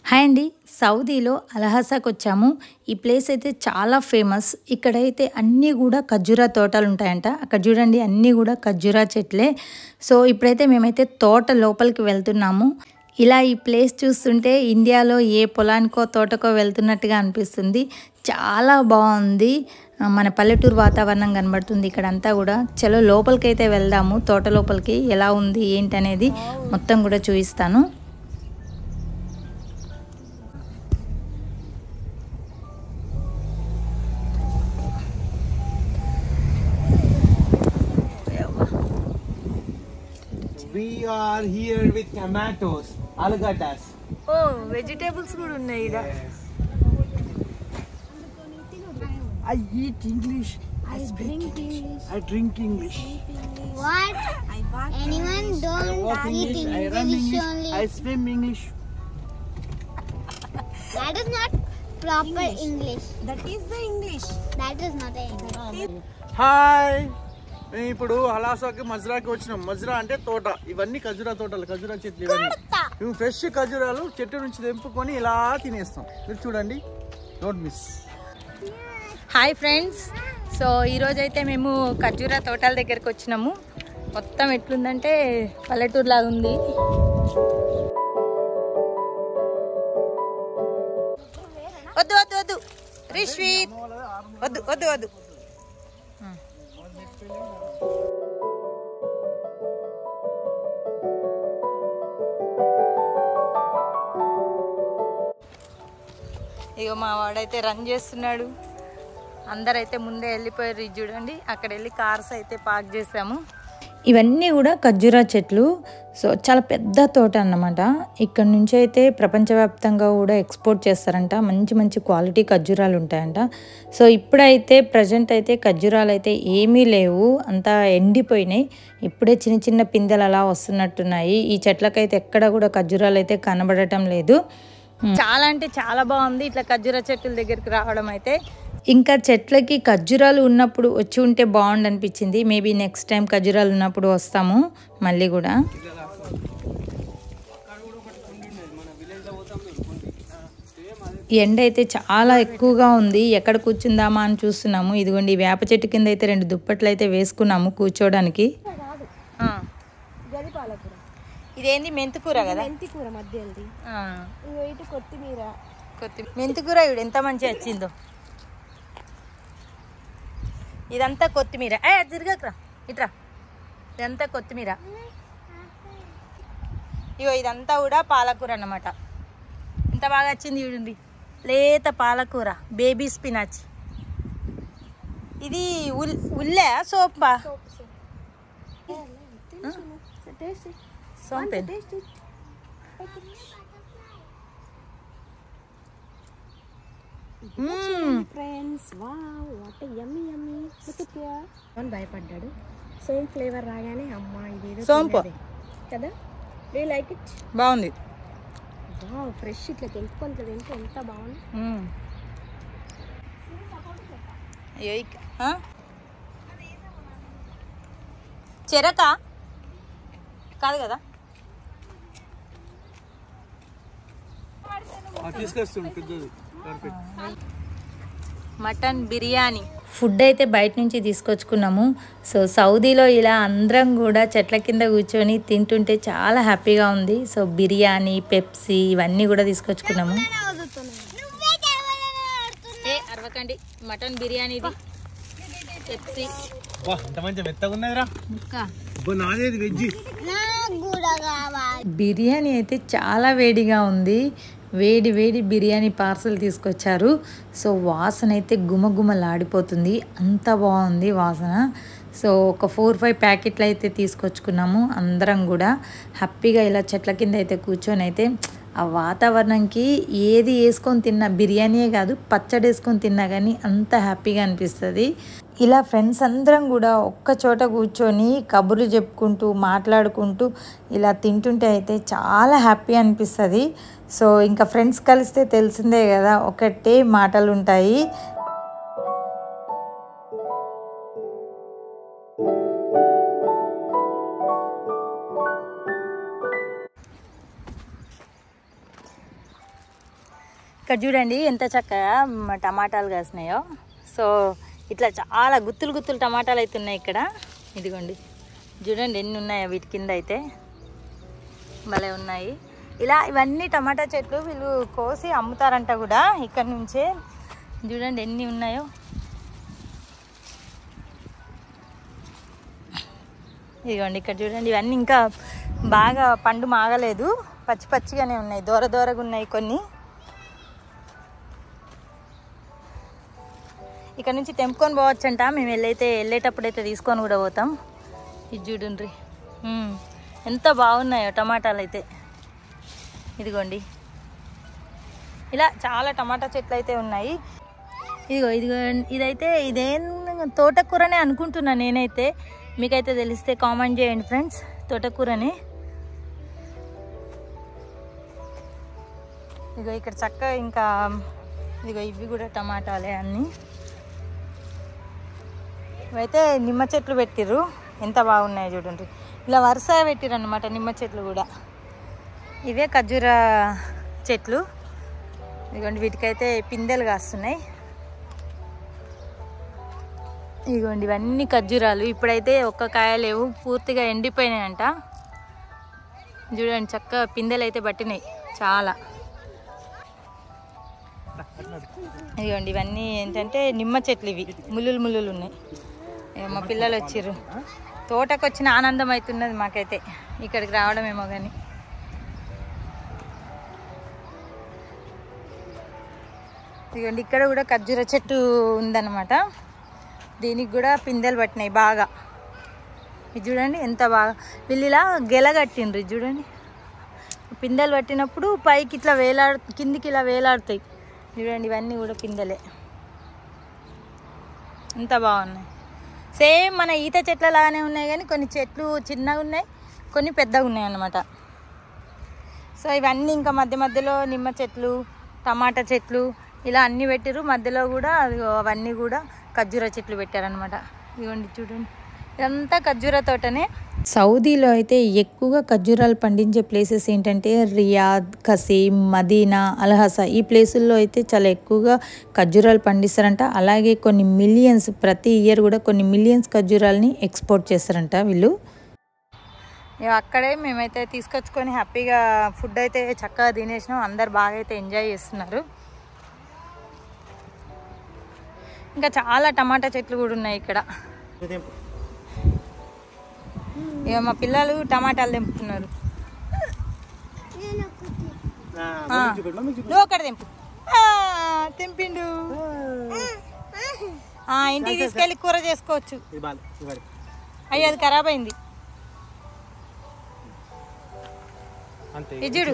Hi అండి, సౌదీలో అల్హసాకు వచ్చాము. ఈ ప్లేస్ అయితే చాలా ఫేమస్. ఇక్కడైతే అన్నీ కూడా ఖర్జూరా తోటలు ఉంటాయంట. అక్కడ చూడండి, అన్నీ కూడా ఖర్జూరా చెట్లే. సో ఇప్పుడైతే మేమైతే తోట లోపలికి వెళ్తున్నాము. ఇలా ఈ ప్లేస్ చూస్తుంటే ఇండియాలో ఏ పొలానికో తోటకో వెళ్తున్నట్టుగా అనిపిస్తుంది. చాలా బాగుంది. మన పల్లెటూరు వాతావరణం కనబడుతుంది ఇక్కడంతా కూడా. చలో లోపలికైతే వెళ్దాము. తోట లోపలికి ఎలా ఉంది ఏంటి అనేది మొత్తం కూడా చూపిస్తాను. We are here with tomatoes, algadas. Oh, vegetables kuda unnai ida. I eat English. I speak English. I drink English. What? Anyone don't eat English only. I swim English. That is not proper English. That is the English. That is not the English. Hi. మేము ఇప్పుడు అల్హసాకి మజ్రాకి వచ్చినాం. మజ్రా అంటే తోట. ఇవన్నీ ఖర్జూరా తోటలు, ఖర్జూరా చెట్లు. ఇవన్నీ మేము ఫ్రెష్ ఖర్జూరాలు చెట్టు నుంచి తెంపుకొని ఇలా తినేస్తాం. మీరు చూడండి, don't miss. Hi friends, so ఈరోజైతే మేము ఖర్జూరా తోటల దగ్గరికి వచ్చినాము. మొత్తం ఎట్లుందంటే పల్లెటూరు లాగా ఉంది. వద్దు వద్దు వద్దు రిష్వీత్, వద్దు వద్దు వద్దు. ఇగో మా వాడైతే రన్ చేస్తున్నాడు. అందరైతే ముందే వెళ్ళిపోయారు. ఇది చూడండి, అక్కడ వెళ్ళి కార్స్ అయితే పార్క్ చేసాము. ఇవన్నీ కూడా ఖర్జూరా చెట్లు. సో చాలా పెద్ద తోట అన్నమాట. ఇక్కడ నుంచి అయితే ప్రపంచవ్యాప్తంగా కూడా ఎక్స్పోర్ట్ చేస్తారంట. మంచి మంచి క్వాలిటీ ఖర్జూరాలు ఉంటాయంట. సో ఇప్పుడైతే ప్రజెంట్ అయితే ఖర్జూరాలు అయితే ఏమీ లేవు, అంతా ఎండిపోయినాయి. ఇప్పుడే చిన్న చిన్న పిందెలు అలా వస్తున్నట్టున్నాయి. ఈ చెట్లకైతే ఎక్కడ కూడా ఖర్జూరాలు అయితే కనబడటం లేదు. చాలా అంటే చాలా బాగుంది ఇట్లా ఖర్జూరా చెట్ల దగ్గరికి రావడం అయితే. ఇంకా చెట్లకి ఖర్జూరాలు ఉన్నప్పుడు వచ్చి ఉంటే బాగుండు అనిపించింది. మేబీ నెక్స్ట్ టైం ఖర్జూరాలు ఉన్నప్పుడు వస్తాము మళ్ళీ కూడా. ఎండ అయితే చాలా ఎక్కువగా ఉంది. ఎక్కడ కూర్చుందామా అని చూస్తున్నాము. ఇదిగోండి, వేప చెట్టు కింద అయితే 2 దుప్పట్లు అయితే వేసుకున్నాము కూర్చోడానికి. ఇదేంది మెంతికూర కదా? మెంతికూర మధ్యది. ఇంకో ఇటు కొత్తిమీర. మెంతికూర ఇవి ఎంత మంచిగా వచ్చిందో. ఇదంతా కొత్తిమీర. తిరగకరా, ఇట్రా. ఇదంతా కొత్తిమీర. ఇగో ఇదంతా కూడా పాలకూర అన్నమాట. ఎంత బాగా వచ్చింది చూడండి, లేత పాలకూర, బేబీ స్పినాచ్. ఇది ఉల్లే సోంపా? సోంపే. Friends, wow, what yummy yummy. Look at here. One భయపడ్డాడు. సోంప్ ఫ్లేవర్ రాగానే అమ్మా ఇదేదో సోంపు కదా. Do you like it? బాగుంది. వావ్, ఫ్రెష్ ఇట్లా తెంపుకొని తింటే ఎంత బాగుంది. చెరక కాదు కదా? మటన్ బిర్యానీ ఫుడ్ అయితే బయట నుంచి తీసుకొచ్చుకున్నాము. సో సౌదీలో ఇలా అందరం కూడా చెట్ల కింద కూర్చొని తింటుంటే చాలా హ్యాపీగా ఉంది. సో బిర్యానీ, పెప్సీ ఇవన్నీ కూడా తీసుకొచ్చుకున్నాము. అరవకండి, మటన్ బిర్యానీది, పెప్సీ. బిర్యానీ అయితే చాలా వేడిగా ఉంది. వేడి వేడి బిర్యానీ పార్సల్ తీసుకొచ్చారు. సో వాసన అయితే గుమగుమలాడిపోతుంది, అంత బాగుంది వాసన. సో ఒక 4-5 ప్యాకెట్లు అయితే తీసుకొచ్చుకున్నాము. అందరం కూడా హ్యాపీగా ఇలా చెట్ల కింద అయితే కూర్చొని అయితే ఆ వాతావరణంకి ఏది వేసుకొని తిన్నా, బిర్యానీయే కాదు పచ్చడి వేసుకొని తిన్నా కానీ అంత హ్యాపీగా అనిపిస్తుంది. ఇలా ఫ్రెండ్స్ అందరం కూడా ఒక్క చోట కూర్చొని కబుర్లు చెప్పుకుంటూ మాట్లాడుకుంటూ ఇలా తింటుంటే అయితే చాలా హ్యాపీ అనిపిస్తుంది. సో ఇంకా ఫ్రెండ్స్ కలిస్తే తెలిసిందే కదా, ఒకటే మాటలు ఉంటాయి. ఇక్కడ చూడండి ఎంత చక్కగా టమాటాలు కాసినాయో. సో ఇట్లా చాలా గుత్తులు గుత్తులు టమాటాలు అయితే ఉన్నాయి ఇక్కడ. ఇదిగోండి చూడండి ఎన్ని ఉన్నాయో వీటి కింద అయితే భలే ఉన్నాయి. ఇలా ఇవన్నీ టమాటా చెట్లు వీళ్ళు కోసి అమ్ముతారంట కూడా ఇక్కడ నుంచే. చూడండి ఎన్ని ఉన్నాయో. ఇదిగోండి ఇక్కడ చూడండి ఇవన్నీ ఇంకా బాగా పండు మాగలేదు, పచ్చి పచ్చిగానే ఉన్నాయి, దూర దూరగా ఉన్నాయి కొన్ని. ఇక్కడ నుంచి తెంపుకొని పోవచ్చంట. మేము వెళ్ళేటప్పుడు అయితే తీసుకొని కూడా పోతాం. ఇది చూడండి ఎంత బాగున్నాయో టమాటాలు అయితే. ఇదిగోండి ఇలా చాలా టమాటా చెట్లు అయితే ఉన్నాయి. ఇదిగో ఇదేం తోటకూరనే అనుకుంటున్నా నేనైతే. మీకైతే తెలిస్తే కామెంట్ చేయండి ఫ్రెండ్స్. తోటకూరని. ఇదిగో ఇక్కడ చక్కగా ఇంకా ఇదిగో ఇవి కూడా టమాటాలే అన్నీ. ఇవైతే నిమ్మ చెట్లు పెట్టిర్రు, ఎంత బాగున్నాయో చూడండి. ఇలా వరుస పెట్టిర్రు అనమాట నిమ్మ చెట్లు కూడా. ఇవే ఖర్జూర చెట్లు. ఇదిగోండి వీటికైతే పిందెలు కాస్తున్నాయి. ఇదిగోండి ఇవన్నీ ఖర్జూరాలు. ఇప్పుడైతే ఒక్క కాయ లేవు, పూర్తిగా ఎండిపోయినాయంట. చూడండి చక్కగా పిందెలు అయితే పట్టినాయి చాలా. ఇదిగోండి ఇవన్నీ ఏంటంటే నిమ్మ చెట్లు. ఇవి ముల్లులు ఉన్నాయి. మా పిల్లలు వచ్చిర్రు. తోటకు వచ్చిన ఆనందం అవుతున్నది మాకైతే ఇక్కడికి రావడమేమో కానీ. ఇదిగోండి ఇక్కడ కూడా ఖర్జూర చెట్టు ఉందన్నమాట. దీనికి కూడా పిందెలు పట్టినాయి బాగా. ఇది చూడండి ఎంత బాగా వీళ్ళు ఇలా గెలగట్టిండ్రు. చూడండి పిందెలు పట్టినప్పుడు పైకి ఇట్లా కిందికి ఇలా వేలాడుతాయి. చూడండి ఇవన్నీ కూడా పిందెలే, ఎంత బాగున్నాయి. సేమ్ మన ఈత చెట్ల లాగానే ఉన్నాయి, కానీ కొన్ని చెట్లు చిన్నగా ఉన్నాయి, కొన్ని పెద్దగా ఉన్నాయి అన్నమాట. సో ఇవన్నీ ఇంకా మధ్యలో నిమ్మ చెట్లు, టమాటా చెట్లు ఇలా అన్నీ పెట్టిరు. మధ్యలో కూడా అవన్నీ కూడా ఖర్జూర చెట్లు పెట్టారనమాట. ఇదిగోండి చూడండి ఇదంతా ఖర్జూర తోటనే. సౌదీలో అయితే ఎక్కువగా ఖర్జూరాలు పండించే ప్లేసెస్ ఏంటంటే రియాద్, కసీం, మదీనా, అల్హసా ఈ ప్లేసుల్లో అయితే చాలా ఎక్కువగా ఖర్జూరాలు పండిస్తారంట. అలాగే కొన్ని మిలియన్స్ ప్రతి ఇయర్ కూడా కొన్ని మిలియన్స్ ఖర్జూరాలని ఎక్స్పోర్ట్ చేస్తారంట వీళ్ళు. అక్కడే మేమైతే తీసుకొచ్చుకొని హ్యాపీగా ఫుడ్ అయితే చక్కగా తినేసినాం. అందరు బాగా అయితే ఎంజాయ్ చేస్తున్నారు. ఇంకా చాలా టమాటా చెట్లు కూడా ఉన్నాయి ఇక్కడ. ఇక మా పిల్లలు టమాటాలు తెంపుతున్నారు. నువ్వు ఒకటి తెంపు. తెంపిండు. ఇంటికి తీసుకెళ్ళి కూర చేసుకోవచ్చు. అయ్యి అది ఖరాబ్ అయింది. చూడు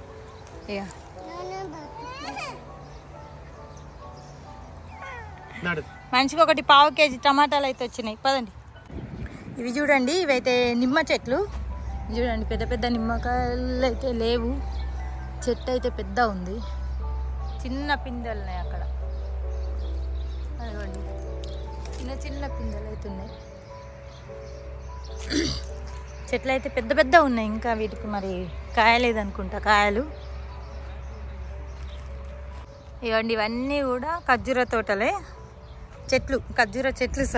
మనిషికి ఒకటి పావు కేజీ టమాటాలు అయితే వచ్చినాయి. పదండి. ఇవి చూడండి ఇవైతే నిమ్మ చెట్లు. చూడండి పెద్ద పెద్ద నిమ్మకాయలు అయితే లేవు, చెట్టు అయితే పెద్ద ఉంది, చిన్న పిందెలు ఉన్నాయి అక్కడ. అదిగోండి చిన్న పిందెలు అయితే ఉన్నాయి. చెట్లు అయితే పెద్ద పెద్ద ఉన్నాయి. ఇంకా వీటికి మరి కాయలేదనుకుంటా కాయలు. ఇవ్వండి ఇవన్నీ కూడా ఖర్జూర తోటలే చెట్లు, ఖర్జూర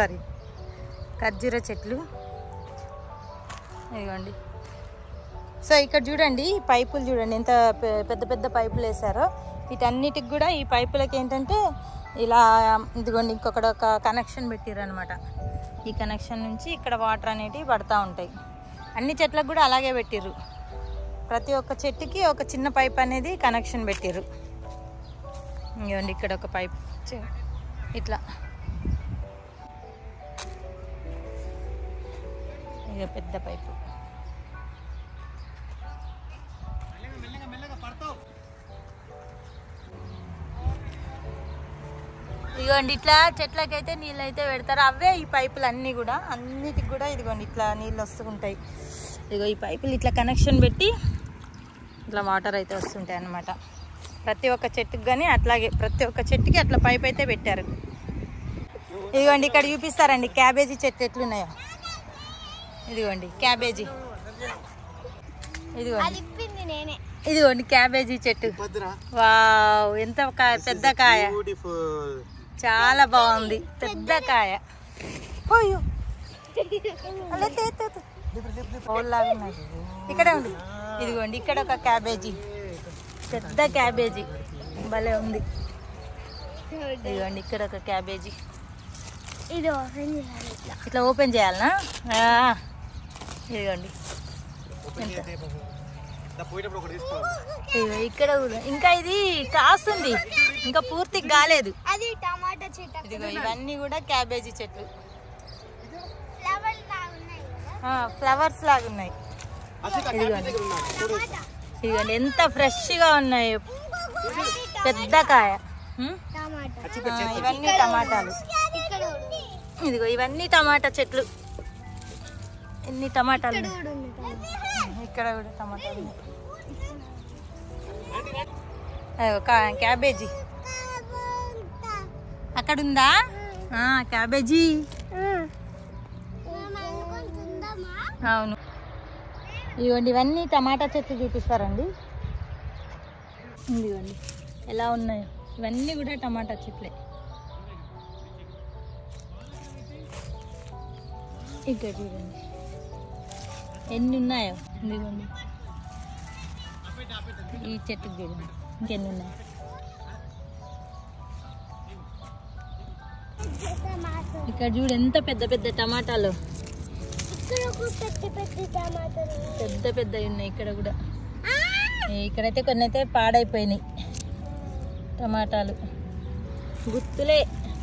చెట్లు. ఇదిగోండి. సో ఇక్కడ చూడండి పైపులు చూడండి ఎంత పెద్ద పెద్ద పైపులు వేసారో. వీటన్నిటికి కూడా ఈ పైపులకి ఏంటంటే ఇలా ఇదిగోండి ఇంకొకటి ఒక కనెక్షన్ పెట్టిర్రు అనమాట. ఈ కనెక్షన్ నుంచి ఇక్కడ వాటర్ అనేటివి పడతా ఉంటాయి. అన్ని చెట్లకు కూడా అలాగే పెట్టిర్రు. ప్రతి ఒక్క చెట్టుకి ఒక చిన్న పైప్ అనేది కనెక్షన్ పెట్టిర్రు. ఇదిగోండి ఇక్కడ ఒక పైప్ ఇట్లా, ఇక పెద్ద పైపు. ఇదిగోండి ఇట్లా చెట్లకైతే నీళ్ళు అయితే పెడతారు. అవే ఈ పైపులు అన్నీ కూడా అన్నిటికి కూడా ఇదిగోండి ఇట్లా నీళ్ళు వస్తుంటాయి. ఇదిగో ఈ పైపులు ఇట్లా కనెక్షన్ పెట్టి ఇట్లా వాటర్ అయితే వస్తుంటాయి అన్నమాట. ప్రతి ఒక్క చెట్టుకి కానీ అట్లాగే ప్రతి ఒక్క చెట్టుకి అట్లా పైప్ అయితే పెట్టారు. ఇదిగోండి ఇక్కడ చూపిస్తారండి క్యాబేజీ చెట్టు ఎట్లున్నాయో. ఇదిగోండి క్యాబేజీ. ఇదిగోండి ఇదిగోండి క్యాబేజీ చెట్టు. వావ్, ఎంత పెద్ద కాయ, చాలా బాగుంది, పెద్ద కాయ. ఇక్కడే ఉంది. ఇదిగోండి ఇక్కడ ఒక క్యాబేజీ, పెద్ద క్యాబేజీ, భలే ఉంది. ఇదిగోండి ఇక్కడ ఒక క్యాబేజీ. ఇది ఇట్లా ఓపెన్ చేయాలనా? ఇదిగోండి ఇక్కడ ఇంకా ఇది కాస్తుంది, ఇంకా పూర్తిగా కాలేదు. అది టమాటా చెట్టు. ఇదిగో ఇవన్నీ కూడా క్యాబేజీ చెట్లు, ఫ్లవర్స్ లాగా ఉన్నాయి. ఇదిగోండి ఇదిగోండి ఎంత ఫ్రెష్గా ఉన్నాయి, పెద్ద కాయ. ఇవన్నీ టమాటాలు. ఇదిగో ఇవన్నీ టమాటా చెట్లు. ఎన్ని టమాటాలు, ఇక్కడ కూడా టమాటాలు. క్యాబేజీ అక్కడ ఉందా? క్యాబేజీ, అవును. ఇదిగోండి ఇవన్నీ టమాటా చెట్లు చూపిస్తారండి. ఇదిగోండి ఎలా ఉన్నాయో, ఇవన్నీ కూడా టమాటా చెట్లే. ఇక్కడ చూడండి ఎన్ని ఉన్నాయో. ఇదిగోండి ఈ చెట్టుకు చూడండి ఇంకెన్ని ఉన్నాయి. ఇక్కడ చూడు ఎంత పెద్ద పెద్ద టమాటాలు, పెద్ద పెద్దవి ఉన్నాయి. ఇక్కడ కూడా, ఇక్కడైతే కొన్ని అయితే పాడైపోయినాయి టమాటాలు, గుత్తులే.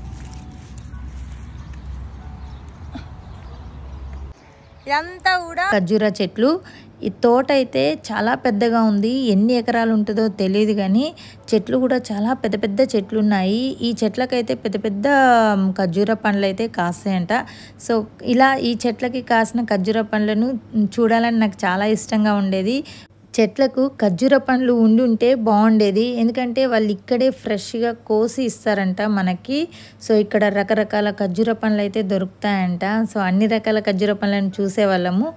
ఇదంతా కూడా ఖర్జూర చెట్లు. ఈ తోట అయితే చాలా పెద్దగా ఉంది, ఎన్ని ఎకరాలు ఉంటుందో తెలియదు కానీ చెట్లు కూడా చాలా పెద్ద పెద్ద చెట్లు ఉన్నాయి. ఈ చెట్లకైతే పెద్ద పెద్ద ఖర్జూర పండ్లు అయితే కాస్తాయంట. సో ఇలా ఈ చెట్లకి కాసిన ఖర్జూర పండ్లను చూడాలని నాకు చాలా ఇష్టంగా ఉండేది. చెట్లకు ఖర్జూర పండ్లు ఉంటే బాగుండేది, ఎందుకంటే వాళ్ళు ఇక్కడే ఫ్రెష్గా కోసి ఇస్తారంట మనకి. సో ఇక్కడ రకరకాల ఖర్జూర పండ్లు అయితే దొరుకుతాయంట. సో అన్ని రకాల ఖర్జూర పండ్లను చూసేవాళ్ళము.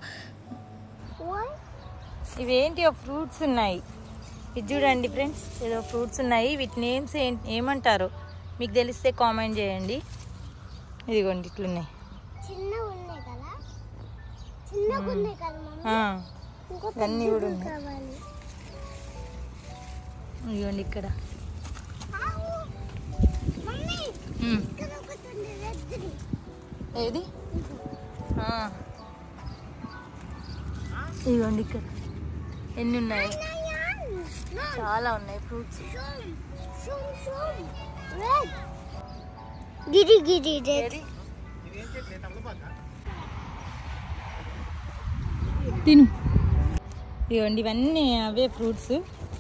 ఇవేంటి ఫ్రూట్స్ ఉన్నాయి, ఇది చూడండి ఫ్రెండ్స్, ఏదో ఫ్రూట్స్ ఉన్నాయి. వీటి నేమ్స్ ఏమంటారో మీకు తెలిస్తే కామెంట్ చేయండి. ఇదిగోండి ఇట్లున్నాయి, ఇవన్నీ కూడా ఉన్నాయి. ఇదిగోండి ఇక్కడ ఏది, ఇదిగోండి ఇక్కడ ఎన్ని ఉన్నాయి, చాలా ఉన్నాయి ఫ్రూట్స్. తిను. ఇవ్వండి ఇవన్నీ అవే ఫ్రూట్స్,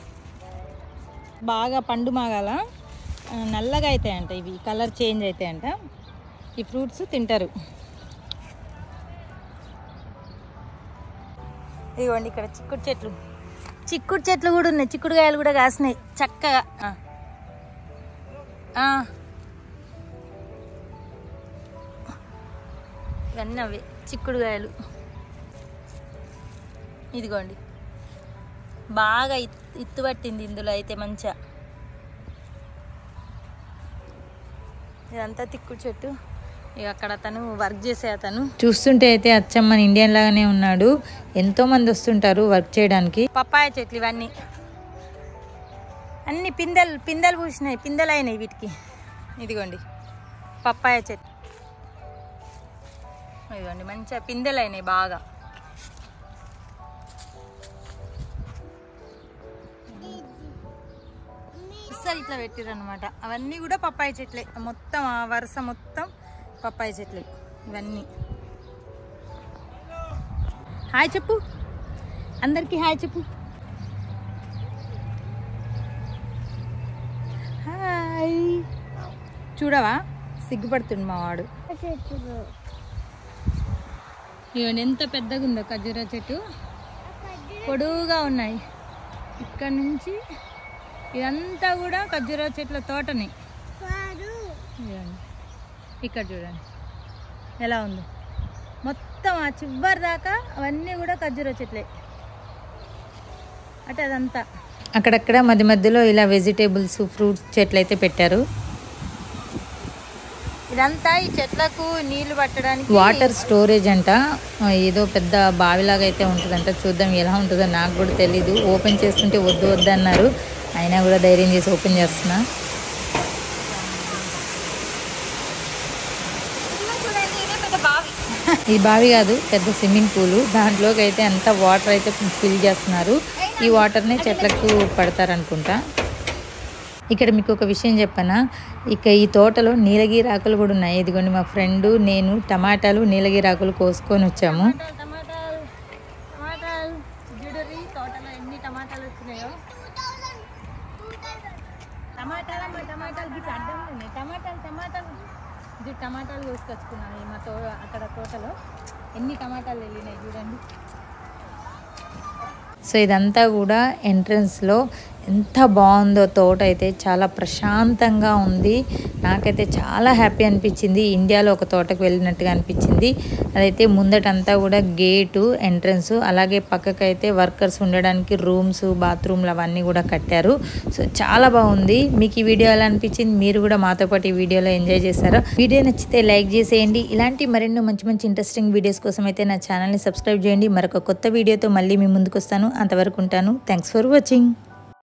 బాగా పండు మాగాల నల్లగా అవుతాయంట, ఇవి కలర్ చేంజ్ అవుతాయంట. ఈ ఫ్రూట్స్ తింటారు. ఇదిగోండి ఇక్కడ చిక్కుడు చెట్లు కూడా ఉన్నాయి, చిక్కుడుకాయలు కూడా కాసినాయి చక్కగా. ఇవన్నీ అవే చిక్కుడుకాయలు. ఇదిగోండి బాగా ఇత్తు పట్టింది ఇందులో అయితే మంచిగా. ఇదంతా చిక్కుడు చెట్టు. ఇక అక్కడ అతను వర్క్ చేసే అతను చూస్తుంటే అయితే అచ్చం మన ఇండియన్ లాగానే ఉన్నాడు. ఎంతో మంది వస్తుంటారు వర్క్ చేయడానికి. పప్పాయ చెట్లు ఇవన్నీ అన్ని పిందెలు పూసినాయి, పిందెలు అయినాయి వీటికి. ఇదిగోండి పప్పాయ చెట్లు, ఇదిగోండి మంచిగా పిందెలు అయినాయి బాగా. ఇస్తారు ఇట్లా పెట్టిర్రు అనమాట. అవన్నీ కూడా పప్పాయ చెట్లే, మొత్తం ఆ వరుస మొత్తం పప్పాయ చెట్లు ఇవన్నీ. హాయ్ చెప్పు అందరికి, హాయ్ చెప్పు. హాయ్. చూడవా సిగ్గుపడుతుంది మా వాడు. ఇవన్నీ ఎంత పెద్దగా ఉందో ఖర్జూర చెట్టు, పొడువుగా ఉన్నాయి. ఇక్కడ నుంచి ఇదంతా కూడా ఖర్జూర చెట్ల తోటని. ఇక్కడ చూడండి ఎలా ఉందో, మొత్తం ఆ చివరి దాకా అవన్నీ కూడా ఖర్జూర చెట్లే. అంటే అదంతా అక్కడక్కడ మధ్య మధ్యలో ఇలా వెజిటేబుల్స్ ఫ్రూట్స్ చెట్లు అయితే పెట్టారు. ఇదంతా ఈ చెట్లకు నీళ్లు పట్టడానికి వాటర్ స్టోరేజ్ అంట, ఏదో పెద్ద బావిలాగా అయితే ఉంటుందంట. చూద్దాం ఎలా ఉంటుందో, నాకు కూడా తెలీదు. ఓపెన్ చేస్తుంటే వద్దు వద్దు అన్నారు, అయినా కూడా ధైర్యం చేసి ఓపెన్ చేస్తున్నా. ఈ బావి కాదు, పెద్ద స్విమ్మింగ్ పూల్. దాంట్లోకి అయితే అంతా వాటర్ అయితే ఫిల్ చేస్తున్నారు. ఈ వాటర్నే చెట్లకు పడతారనుకుంటా. ఇక్కడ మీకు ఒక విషయం చెప్పనా, ఇక ఈ తోటలో నీలగిరి ఆకులు కూడా ఉన్నాయి. ఇదిగోండి మా ఫ్రెండ్ నేను టమాటాలు నీలగిరి ఆకులు కోసుకొని వచ్చాము. టమాటాలు జుడరి తోటలో ఎన్ని టమాటాలు వచ్చినాయో. టమాటాలు గిట్ల అడ్డం ఉన్నాయి. టమాటాలు కోసుకొచ్చుకున్నాను మా అక్కడ తోటలో ఎన్ని టమాటాలు వెళ్ళినాయి చూడండి. సో ఇదంతా కూడా ఎంట్రన్స్లో ఎంత బాగుందో తోట అయితే, చాలా ప్రశాంతంగా ఉంది. నాకైతే చాలా హ్యాపీ అనిపించింది. ఇండియాలో ఒక తోటకు వెళ్ళినట్టుగా అనిపించింది. అదైతే ముందటంతా కూడా గేటు ఎంట్రన్స్, అలాగే పక్కకైతే వర్కర్స్ ఉండడానికి రూమ్స్ బాత్రూమ్లు అవన్నీ కూడా కట్టారు. సో చాలా బాగుంది. మీకు ఈ వీడియో ఎలా అనిపించింది? మీరు కూడా మాతో పాటు ఈ వీడియోలో ఎంజాయ్ చేశారా? వీడియో నచ్చితే లైక్ చేసేయండి. ఇలాంటి మరెన్నో మంచి మంచి ఇంట్రెస్టింగ్ వీడియోస్ కోసం అయితే నా ఛానల్ని సబ్స్క్రైబ్ చేయండి. మరొక కొత్త వీడియోతో మళ్ళీ మీ ముందుకు వస్తాను. అంతవరకు ఉంటాను. Thanks for watching.